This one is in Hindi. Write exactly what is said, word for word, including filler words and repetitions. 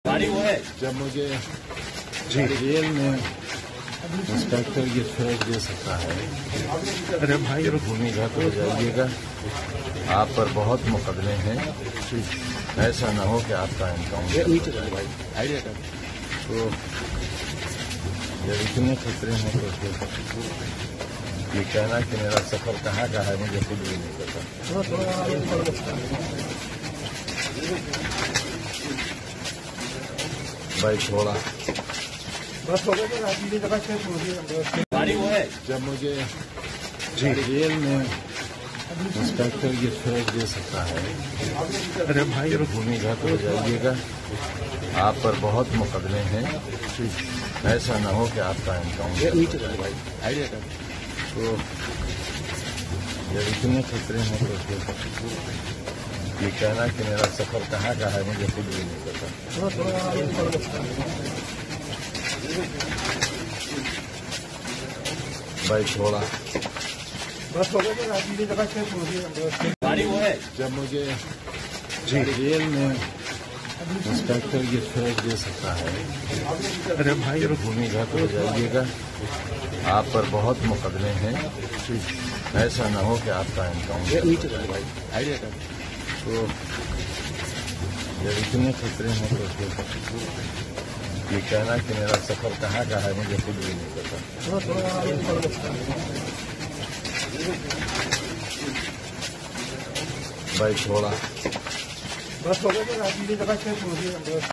गाड़ी वो है जब मुझे जेल में इंस्पेक्टर ये फ्रेश दे सकता है। अरे भाई भूमिगत हो जाइएगा। आप पर बहुत मुकदमे हैं, ऐसा न हो कि आपका इनकाउंटर। तो जब इतने खतरे हैं तो फिर ये कहना कि मेरा सफर कहाँ का है मुझे खुद भी नहीं पता। भाई थोड़ा बस हो गया गाड़ी वो है जब मुझे जेल में इंस्पेक्टर ये फ्रेश दे सकता है। अरे भाई भूमिगत हो जाइएगा। आप पर बहुत मुकदमे हैं, ऐसा न हो कि आपका इनकाउंटर। तो जब इतने खतरे हैं तो फिर ये कहना कि मेरा सफर कहाँ का है मुझे खुद भी नहीं पता। भाई थोड़ा बस हो गया गाड़ी वो है जब मुझे जेल में इंस्पेक्टर ये फ्रेश दे सकता है। अरे भाई भूमिगत हो जाइएगा। आप पर बहुत मुकदमे हैं, ऐसा न हो कि आपका इनकाउंटर। तो जब इतने खतरे हैं तो फिर ये कहना कि मेरा सफर कहाँ का है मुझे खुद भी नहीं पता। भाई थोड़ा बस हो गया